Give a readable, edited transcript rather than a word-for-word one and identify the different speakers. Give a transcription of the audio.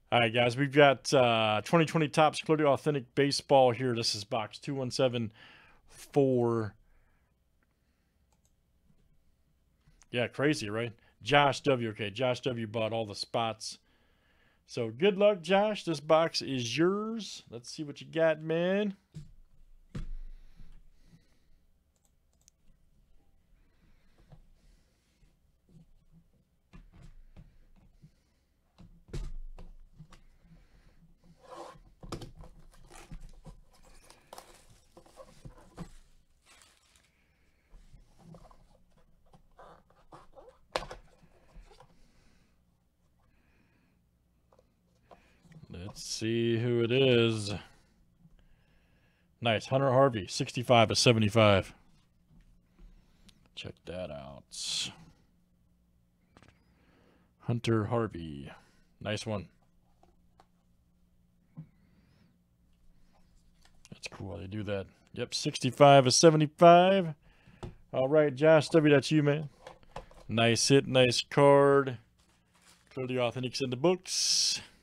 Speaker 1: All right, guys, we've got 2020 Topps Clearly Authentic Baseball here. This is box 217 for, yeah, crazy, right? Josh W. Okay, Josh W. bought all the spots. So good luck, Josh. This box is yours. Let's see what you got, man. Let's see who it is. Nice. Hunter Harvey, 65/75. Check that out. Hunter Harvey. Nice one. That's cool how they do that. Yep, 65/75. All right, Josh W., that's you, man. Nice hit, nice card. Clearly Authentics in the books.